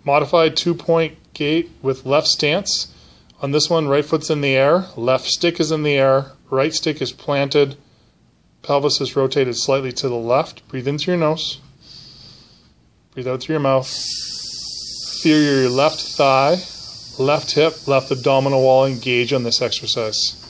Modified 2-point gait with left stance. On this one, right foot's in the air, left stick is in the air, right stick is planted, pelvis is rotated slightly to the left. Breathe in through your nose. Breathe out through your mouth. Feel your left thigh, left hip, left abdominal wall engage on this exercise.